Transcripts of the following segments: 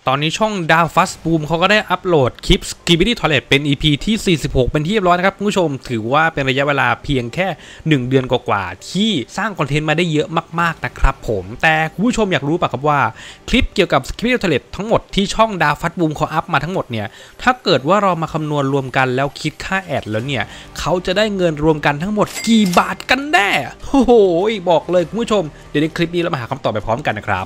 ตอนนี้ช่องดาวฟัสบูมเขาก็ได้อัปโหลดคลิป Skibidi Toilet เป็น EP ที่46เป็นที่เรียบร้อยนะครับคุณผู้ชมถือว่าเป็นระยะเวลาเพียงแค่1เดือนกว่าๆที่สร้างคอนเทนต์มาได้เยอะมากๆนะครับผมแต่คุณผู้ชมอยากรู้ป่ะครับว่าคลิปเกี่ยวกับ Skibidi Toilet ทั้งหมดที่ช่องดาวฟัสบูมเขาอัพมาทั้งหมดเนี่ยถ้าเกิดว่าเรามาคำนวณรวมกันแล้วคิดค่าแอดแล้วเนี่ยเขาจะได้เงินรวมกันทั้งหมดกี่บาทกันแน่โอ้โหบอกเลยคุณผู้ชมเดี๋ยวในคลิปนี้เรามาหาคำตอบไปพร้อมกันนะครับ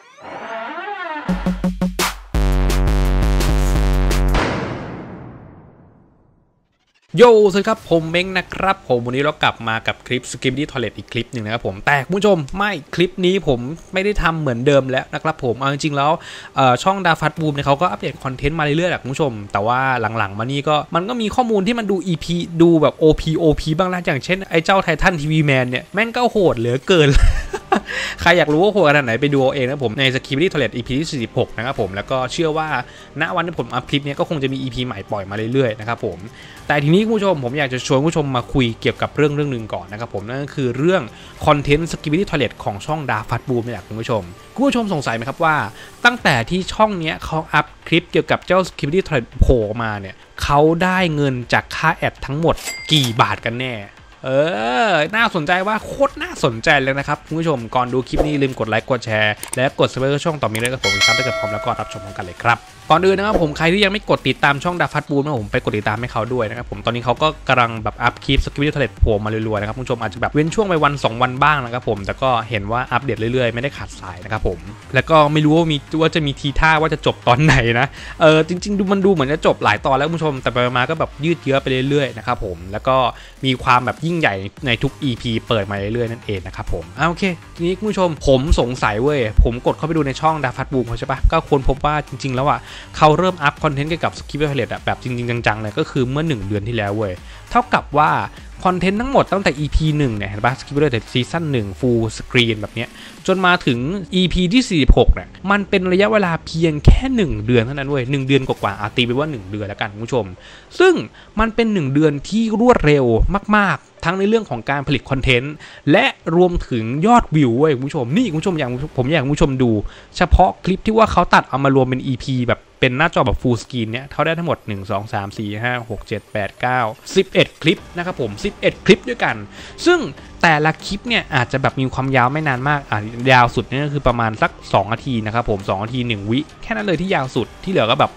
โยสวัสดีครับผมเม้งนะครับผมวันนี้เรากลับมากับคลิป Skibidi Toilet อีกคลิปหนึ่งนะครับผมแต่คุณผู้ชมไม่คลิปนี้ผมไม่ได้ทำเหมือนเดิมแล้วนะครับผมเอาจริงๆแล้วช่องดาฟัดบูมเนี่ยเขาก็อัปเดตคอนเทนต์มาเรื่อยๆแหละคุณผู้ชมแต่ว่าหลังๆมานี่ก็มันก็มีข้อมูลที่มันดู EP ดูแบบ OP บ้างนะอย่างเช่นไอ้เจ้าไททันทีวีแมนเนี่ยแม่งก็โหดเหลือเกิน ใครอยากรู้ว่าโหดขนาดไหนไปดูเอาเองนะผมใน Skibidi Toilet EP ที่46นะครับผมแล้วก็เชื่อว่าณวันที่ผมอัพคลิปนี้ก็คงจะมี EP ใหม่ปล่อยมาเรื่อยๆนะครับผมแต่ทีนี้คุณผู้ชมผมอยากจะชวนคุณผู้ชมมาคุยเกี่ยวกับเรื่องหนึ่งก่อนนะครับผมนั่นก็คือเรื่องคอนเทนต์ Skibidi Toilet ของช่องดาฟัดบูมเนี่ยคุณผู้ชมสงสัยไหมครับว่าตั้งแต่ที่ช่องนี้เขาอัพคลิปเกี่ยวกับเจ้า Skibidi Toilet โผล่มาเนี่ยเขาได้เงินจากค่าแอดทั้งหมดกี่บาทกันแน่น่าสนใจว่าโคตรน่าสนใจเลยนะครับคุณผู้ชมก่อนดูคลิปนี้ลืมกดไลค์กดแชร์และกด Subscribe ช่องต่อมีด้วยกับผมอีกครั้งถ้าเกิดพร้อมแล้วก็รับชมพร้อมกันเลยครับก่อนอื่นนะครับผมใครที่ยังไม่กดติดตามช่องดาฟัดบูมนะผมไปกดติดตามให้เขาด้วยนะครับผมตอนนี้เขาก็กำลังแบบอัพคลิป Skibidi Toilet โผล่มาเรื่อยๆนะครับคุณผู้ชมอาจจะแบบเว้นช่วงไปวัน2วันบ้างนะครับผมแต่ก็เห็นว่าอัปเดตเรื่อยๆไม่ได้ขาดสายนะครับผมแล้วก็ไม่รู้ว่าจะมีทีท่าว่าจะจบตอนไหนนะจริงๆมันดูเหมือนจะจบหลายตอนแล้วคุณผู้ชมแต่ไปมาก็แบบยืดเยื้อไปเรื่อยๆนะครับผมแล้วก็มีความแบบยิ่งใหญ่ในทุก EP เปิดมาเรื่อยๆนั่นเองนะครับผมโอเคทีนี้คุณผู้ชมผมสงสัยเว้ยผมกดเข้าไปดูในช่องดาฟัดบูมเขาใช่ปะก็ค้นพบว่าจริงๆแล้วเขาเริ่มอัพคอนเทนต์เกี่ยวกับ Skibidi Toilet แบบจริงๆจังๆเลยก็คือเมื่อ1เดือนที่แล้วเว้ยเท่ากับว่าคอนเทนต์ทั้งหมดตั้งแต่ EP 1เนี่ยเห็นปะ Skibidi Toilet ซีซั่น1 Full Screen แบบเนี้ยจนมาถึง EP ที่46เนี่ยมันเป็นระยะเวลาเพียงแค่1เดือนเท่านั้นเว้ย1เดือนกว่าๆตีไปว่า1เดือนแล้วกันคุณผู้ชมซึ่งมันเป็น1เดือนที่รวดเร็วมากๆทั้งในเรื่องของการผลิตคอนเทนต์และรวมถึงยอดวิวเว้ยคุณผู้ชมนี่คุณผู้ชมผมอยากคุณผู้ชมดูเฉพาะคลิปที่ว่าเขาตัดเอามารวมเป็น EP แบบเป็นหน้าจอแบบ Full Screen เนี่ยเขาได้ทั้งหมด1 2 3 4 5 6 7 8 9 11คลิปนะครับผม11คลิปด้วยกันซึ่งแต่ละคลิปเนี่ยอาจจะแบบมีความยาวไม่นานมากยาวสุดเนี่ยก็คือประมาณสัก2นาทีนะครับผม2นาที1วิแค่นั้นเลยที่ยาวสุดที่เหลือก็แบบ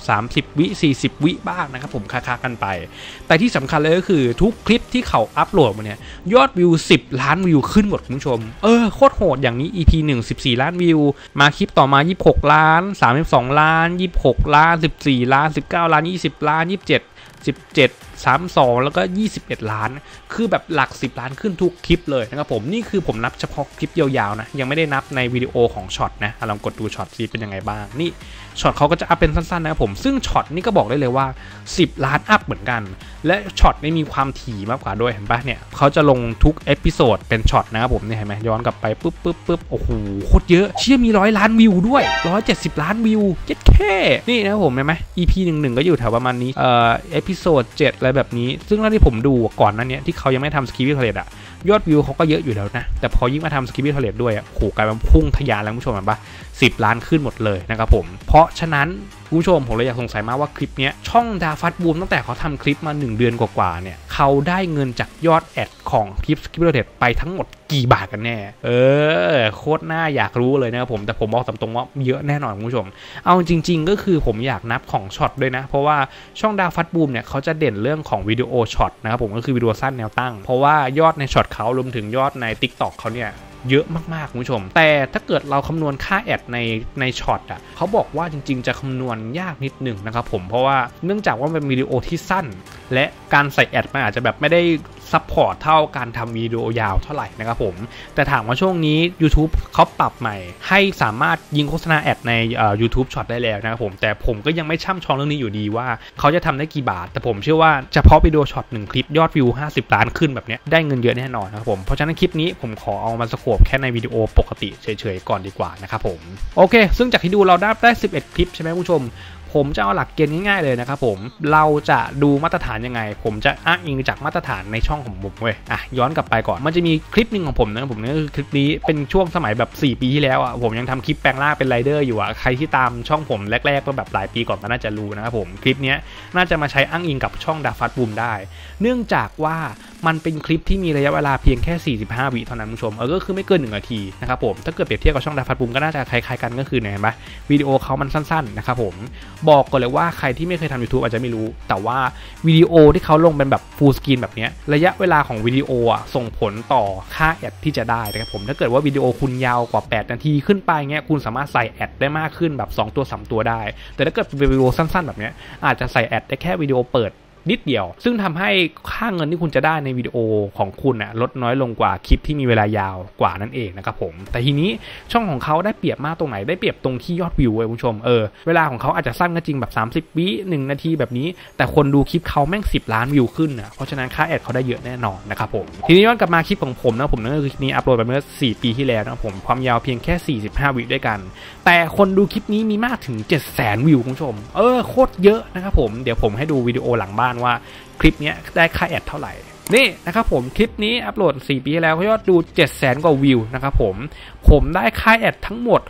30วิ40วิบ้างนะครับผมค้ากันไปแต่ที่สำคัญเลยก็คือทุกคลิปที่เขาอัปโหลดมาเนี่ยยอดวิว10ล้านวิวขึ้นหมดคุณผู้ชมโคตรโหดอย่างนี้ EP 1 14ล้านวิวมาคลิปต่อมา26ล้าน32ล้าน26ล้าน14ล้าน19ล้าน20ล้าน27 32แล้วก็21ล้านคือแบบหลัก10ล้านขึ้นทุกคลิปเลยนะครับผมนี่คือผมนับเฉพาะคลิปยาวๆนะยังไม่ได้นับในวิดีโอของช็อตนะลองกดดูช็อตซีเป็นยังไงบ้างนี่ช็อตเขาก็จะอัพเป็นสั้นๆนะครับผมซึ่งช็อตนี่ก็บอกได้เลยว่า10ล้านอัพเหมือนกันและช็อตนี่มีความถี่มากกว่าด้วยเห็นปะเนี่ยเขาจะลงทุกเอพิโซดเป็นช็อตนะครับผมเนี่ยเห็นไหมย้อนกลับไปปุ๊บโอ้โหโคตรเยอะเชี่ยมี100ล้านวิวด้วย170ล้านวิวเจ็ดแค่นี่นะครับผมเห็นไหม EP 11ก็อยู่แถวประมาณนี้เอพิโซด7อะไรแบบนี้ซึ่งที่ผมดูก่อนนั้นเนี่ยที่เขายังไม่ทำ Skibidi Toilet ยอดวิวเขาก็เยอะอยู่แล้วนะแต่พอยิ่งมาทำ Skibidi Toilet ด้วยโหกลายเป็นพุ่งทะยานแล้วคุณผู้ชมเห็นปะ10ล้านขึ้นหมดเลยนะครับผมเพราะฉะนั้นคุณผู้ชมผมเลยอยากสงสัยมากว่าคลิปนี้ช่องดาฟัดบูมตั้งแต่เขาทำคลิปมา1เดือนกว่าๆเนี่ยเขาได้เงินจากยอดแอดของคลิป Skibidi Toilet ไปทั้งหมดกี่บาทกันแน่โคตรน่าอยากรู้เลยนะครับผมแต่ผมบอกตามตรงว่าเยอะแน่นอนคุณผู้ชมเอาจริงๆก็คือผมอยากนับของช็อตด้วยนะเพราะว่าช่องดาฟัดบูมเนี่ยเขาจะเด่นเรื่องของวิดีโอช็อตนะครับผมก็คือวิดีโอสั้นแนวตั้งเพราะว่ายอดในช็อตเขารวมถึงยอดใน TikTok เขาเนี่ยเยอะมากๆคุณผู้ชมแต่ถ้าเกิดเราคำนวณค่าแอดในช็อตเขาบอกว่าจริงๆจะคำนวณยากนิดหนึ่งนะครับผมเพราะว่าเนื่องจากว่าเป็นวิดีโอที่สั้นและการใส่แอดมันอาจจะแบบไม่ได้ซัพพอร์ตเท่าการทำวิดีโอยาวเท่าไหร่นะครับผมแต่ถามว่าช่วงนี้ YouTube เขาปรับใหม่ให้สามารถยิงโฆษณาแอดในYouTube ช็อตได้แล้วนะครับผมแต่ผมก็ยังไม่ช่ำชองเรื่องนี้อยู่ดีว่าเขาจะทำได้กี่บาทแต่ผมเชื่อว่าเฉพาะวิดีโอช็อต1คลิปยอดวิว50ล้านขึ้นแบบนี้ได้เงินเยอะแน่นอนนะครับผมเพราะฉะนั้นคลิปนี้ผมขอเอามาสโคปแค่ในวิดีโอปกติเฉยๆก่อนดีกว่านะครับผมโอเคซึ่งจากที่ดูเราได้11คลิปใช่ไหมผู้ชมผผมจะเอาหลักเกณฑ์ง่ายๆเลยนะครับผมเราจะดูมาตรฐานยังไงผมจะอ้างอิงจากมาตรฐานในช่องของผมเว้ยย้อนกลับไปก่อนมันจะมีคลิปนึงของผมนะผมนั่นคือคลิปนี้เป็นช่วงสมัยแบบ4 ปีที่แล้วผมยังทำคลิปแปลงร่างเป็นไรเดอร์อยู่ใครที่ตามช่องผมแรกๆก็แบบหลายปีก่อนก็น่าจะรู้นะครับผมคลิปนี้น่าจะมาใช้อ้างอิงกับช่องดาฟัดบูมได้เนื่องจากว่ามันเป็นคลิปที่มีระยะเวลาเพียงแค่45 วิเท่านั้นผู้ชมก็คือไม่เกิน1 นาทีนะครับผมถ้าเกิดเปรียบเทียบกับช่องดาฟัดบูมก็น่าจะคล้ายๆกันก็คือเห็นไหมวิดีโอเขามันสั้นๆนะครับผมบอกก่อนเลยว่าใครที่ไม่เคยทำ YouTube อาจจะไม่รู้แต่ว่าวิดีโอที่เขาลงเป็นแบบ full screen แบบนี้ระยะเวลาของวิดีโอส่งผลต่อค่าแอดที่จะได้นะครับผมถ้าเกิดว่าวิดีโอคุณยาวกว่า8 นาทีขึ้นไปเงี้ยคุณสามารถใส่แอดได้มากขึ้นแบบ2 ตัว 3 ตัวได้แต่ถ้าเกิดเป็นวิดีโอสั้นๆแบบนี้อาจจะใส่แอดได้แค่วิดีโอเปิดนิดเดียวซึ่งทำให้ค่าเงินที่คุณจะได้ในวิดีโอของคุณลดน้อยลงกว่าคลิปที่มีเวลายาวกว่านั่นเองนะครับผมแต่ทีนี้ช่องของเขาได้เปรียบมากตรงไหนได้เปรียบตรงที่ยอดวิวคุณผู้ชมเวลาของเขาอาจจะสั้นก็จริงแบบ30 วิ1 นาทีแบบนี้แต่คนดูคลิปเขาแม่ง10 ล้านวิวขึ้นเพราะฉะนั้นค่าแอดเขาได้เยอะแน่นอนนะครับผมทีนี้ย้อนกลับมาคลิปของผมนะผมนั่นก็คือคลิปนี้อัปโหลดไปเมื่อ4 ปีที่แล้วนะผมความยาวเพียงแค่45 วิด้วยกันแต่คนดูคลิปนี้มีมากถึง 700,000 วิวคุณผู้ชมโคตรเยอะนะครับผมเดี๋ยวผมให้ดูวิดีโอหลังบ้านว่าคลิปนี้ได้ค่าแอดเท่าไหร่นี่นะครับผมคลิปนี้อัปโหลด4 ปีแล้วยอดดู 700,000 กว่าวิวนะครับผมได้ค่าแอดทั้งหมด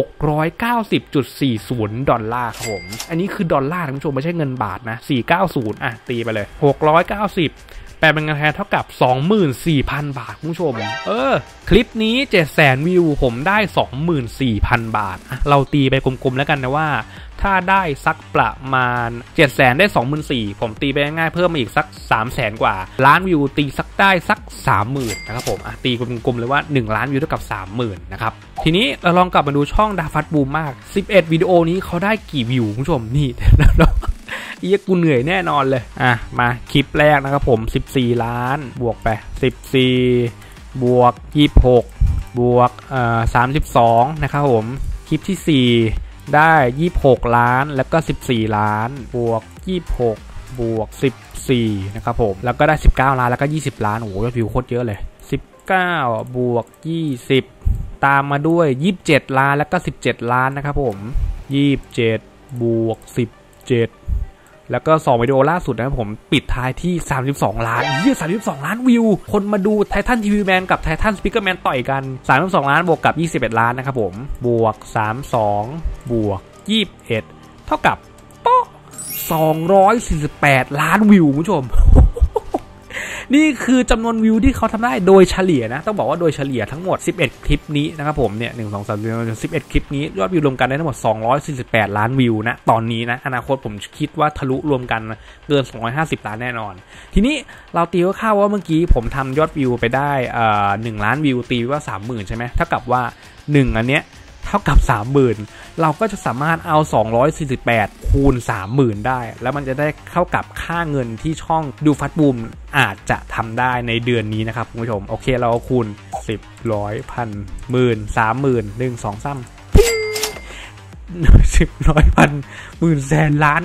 $690.40ครับผมอันนี้คือดอลลาร์ท่านผู้ชมไม่ใช่เงินบาทนะ490ตีไปเลย690แปลเป็นเงินไทยเท่ากับ 24,000 บาทคุณผู้ชมคลิปนี้ 700,000 วิวผมได้ 24,000 บาทเราตีไปกลมๆแล้วกันนะว่าถ้าได้สักประมาณ 700,000 ได้ 24,000 ผมตีไปง่ายๆเพิ่มมาอีกสัก 300,000 กว่าล้านวิวตีสักได้สัก 30,000 นะครับผมตีกลมๆเลยว่า1 ล้านวิวเท่ากับ 30,000 นะครับทีนี้เราลองกลับมาดูช่องดาฟัดบูมมาก11วิดีโอนี้เขาได้กี่วิวคุณผู้ชมนี่กูเหนื่อยแน่นอนเลยมาคลิปแรกนะครับผม14 ล้านบวกไป14บวก26บวก32นะครับผมคลิปที่4ได้26 ล้านแล้วก็14 ล้านบวก26บวก14นะครับผมแล้วก็ได้19 ล้านแล้วก็20 ล้านโอ้โหยอดวิวโคตรเยอะเลย19บวก20ตามมาด้วย27 ล้านแล้วก็17 ล้านนะครับผม27บวก17แล้วก็2วิดีโอล่าสุดนะครับผมปิดท้ายที่32 ล้าน32 ล้านวิวคนมาดูไททันทีวีแมนกับไททันสปีกเกอร์แมนต่อยกัน32 ล้านบวกกับ21 ล้านนะครับผมบวก32บวก21เท่ากับ248 ล้านวิวคุณผู้ชม นี่คือจำนวนวิวที่เขาทำได้โดยเฉลี่ยนะต้องบอกว่าโดยเฉลี่ยทั้งหมด11 คลิปนี้นะครับผมเนี่ย1 2 3 4 11 คลิปนี้ยอดวิวรวมกันได้ทั้งหมด248 ล้านวิวนะตอนนี้นะอนาคตผมคิดว่าทะลุรวมกันเกิน250 ล้านแน่นอนทีนี้เราตีคร่าวๆว่าเมื่อกี้ผมทำยอดวิวไปได้1 ล้านวิวตีว่า 30,000 ใช่ไหมเท่ากับว่า1อันเนี้ยเท่ากับ 30,000 เราก็จะสามารถเอา248คูณ 30,000 ได้แล้วมันจะได้เข้ากับค่าเงินที่ช่องดูฟัดบูมอาจจะทำได้ในเดือนนี้นะครับคุณผู้ชมโอเคเราคูณ10 100 พันหมื่น30,000 1 2 3 10 100 พันหมื่นแสนล้าน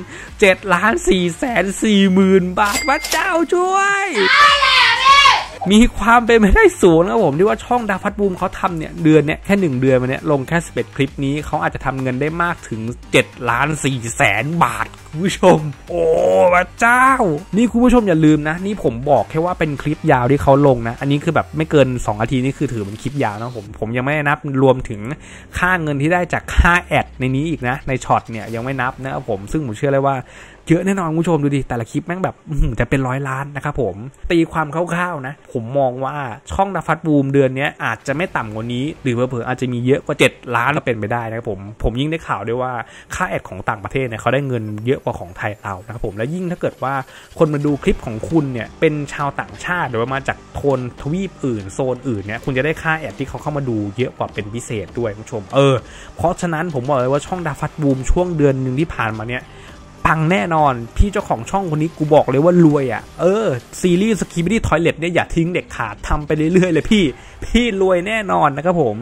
7,440,000 บาทพระเจ้าช่วยมีความเป็นไปได้สูงนะครับผมที่ว่าช่องดาฟัดบูมเขาทำเนี่ยเดือนเนี้ยแค่1 เดือนมาเนี้ยลงแค่11 คลิปนี้เขาอาจจะทำเงินได้มากถึง7,400,000 บาทคุณผู้ชมโอ้พระเจ้านี่คุณผู้ชมอย่าลืมนะนี่ผมบอกแค่ว่าเป็นคลิปยาวที่เขาลงนะอันนี้คือแบบไม่เกิน2 นาทีนี่คือถือเป็นคลิปยาวนะผมยังไม่ได้นับรวมถึงค่าเงินที่ได้จากค่าแอดในนี้อีกนะในช็อตเนี่ยยังไม่นับนะครับผมซึ่งผมเชื่อเลยว่าเยอะแน่นอนคุณผู้ชมดูดิแต่ละคลิปแม่งแบบจะเป็น100 ล้านนะครับผมตีความคร่าวๆนะผมมองว่าช่องดาฟัดบูมเดือนนี้อาจจะไม่ต่ำกว่านี้หรือเผลอๆอาจจะมีเยอะกว่า7 ล้านก็เป็นไปได้นะครับผมยิ่งได้ข่าวด้วยว่าค่าแอดของต่างประเทศเนี่ยเขาได้เงินเยอะกว่าของไทยเรานะครับผมและยิ่งถ้าเกิดว่าคนมาดูคลิปของคุณเนี่ยเป็นชาวต่างชาติหรือว่ามาจากโทนทวีปอื่นโซนอื่นเนี่ยคุณจะได้ค่าแอดที่เขาเข้ามาดูเยอะกว่าเป็นพิเศษด้วยคุณผู้ชมเพราะฉะนั้นผมบอกเลยว่าช่องดาฟัดบูมช่วงเดือนนึงที่ผ่านมาเนี่ยปังแน่นอนพี่เจ้าของช่องคนนี้กูบอกเลยว่ารวยซีรีส์Skibidi Toiletเนี่ยอย่าทิ้งเด็กขาดทำไปเรื่อยๆเลยพี่รวยแน่นอนนะครับผม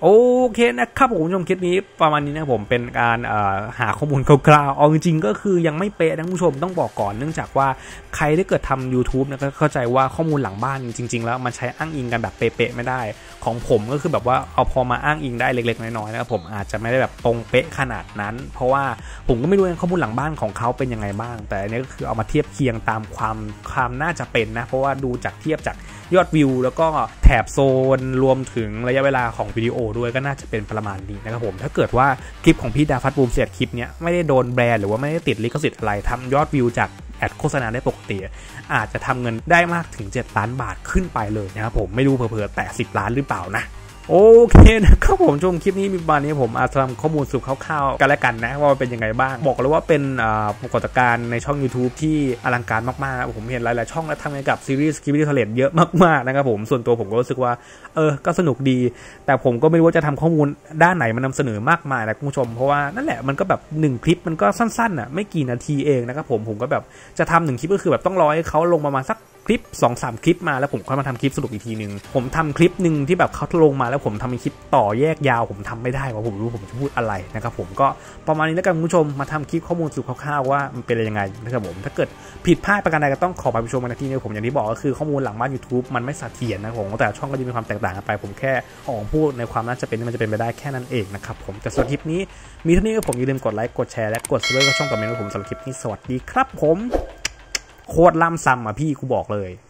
โอเคนะครับผมผู้ชมคลิปนี้ประมาณนี้นะผมเป็นการหาข้อมูลคร่าวๆเอาจริงๆก็คือยังไม่เป๊ะนะผู้ชมต้องบอกก่อนเนื่องจากว่าใครที่เกิดทำ YouTube นะก็เข้าใจว่าข้อมูลหลังบ้านจริงๆแล้วมันใช้อ้างอิงกันแบบเป๊ะๆไม่ได้ของผมก็คือแบบว่าเอาพอมาอ้างอิงได้เล็กๆน้อยๆนะครับผมอาจจะไม่ได้แบบตรงเป๊ะขนาดนั้นเพราะว่าผมก็ไม่รู้ข้อมูลหลังบ้านของเขาเป็นยังไงบ้างแต่อันนี้ก็คือเอามาเทียบเคียงตามความน่าจะเป็นนะเพราะว่าดูจากเทียบจากยอดวิวแล้วก็แถบโซนรวมถึงระยะเวลาของวิดีโอด้วยก็น่าจะเป็นประมาณนี้นะครับผมถ้าเกิดว่าคลิปของพี่ดาฟัดบูมเสียดคลิปเนี้ยไม่ได้โดนแบรนด์หรือว่าไม่ได้ติดลิขสิทธิ์อะไรทำยอดวิวจากแอดโฆษณาได้ปกติอาจจะทำเงินได้มากถึง7 ล้านบาทขึ้นไปเลยนะครับผมไม่รู้เผื่อๆแต่10 ล้านหรือเปล่านะโอเคนะครับผมชมคลิปนี้มีประมาณนี้ผมอาจจะทำข้อมูลสรุปคร่าวๆกันแล้วกันนะว่าเป็นยังไงบ้างบอกเลยว่าเป็นปรากฏการณ์ในช่อง YouTube ที่อลังการมากๆผมเห็นหลายๆช่องแล้วทำงานกับซีรีส์ Skibidi Toilet เยอะมากๆนะครับผมส่วนตัวผมก็รู้สึกว่าก็สนุกดีแต่ผมก็ไม่รู้ว่าจะทำข้อมูลด้านไหนมานำเสนอมากมายนะคุณผู้ชมเพราะว่านั่นแหละมันก็แบบ1คลิปมันก็สั้นๆไม่กี่นาทีเองนะครับผมก็แบบจะทำ1คลิปก็คือแบบต้องรอให้เขาลงประมาณสักคลิป 2-3 คลิปมาแล้วผมค่อยมาทำคลิปสรุปอีกทีนึงผมทำคลิปหนึ่งที่แบบเขาลงมาแล้วผมทำเป็นคลิปต่อแยกยาวผมทำไม่ได้ว่าผมรู้ผมจะพูดอะไรนะครับผมก็ประมาณนี้แล้วกันคุณผู้ชมมาทำคลิปข้อมูลสรุปคร่าวๆว่ามันเป็นอะไรยังไงนะครับผมถ้าเกิดผิดพลาดประการใดก็ต้องขอไปผู้ชมกันที่นี่ผมอย่างที่บอกก็คือข้อมูลหลังบ้าน YouTube มันไม่เสถียรนะผมแต่ช่องก็จะมีความแตกต่างกันไปผมแค่ออกพูดในความน่าจะเป็นที่มันจะเป็นไปได้แค่นั้นเองนะครับผมแต่สำหรับคลิปนี้มีเท่านี้ก็ผมอย่าลืมกดไลค์กดแชร์และกดซับสไครบ์ช่องคอมเมนต์ของผมสำหรับคลิปนี้สวัสดีครับผมโคตรล่ำซ้ำอ่ะพี่กูบอกเลย